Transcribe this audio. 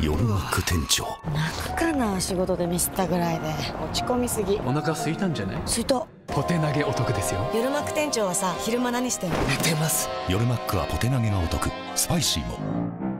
夜マック店長。 泣くかな、仕事でミスったぐらいで。落ち込みすぎ。 お腹空いたんじゃない？ すいた。 ポテ投げお得ですよ。 夜マック店長はさ、昼間何してんの？ 寝てます。 夜マックはポテ投げがお得。スパイシーも。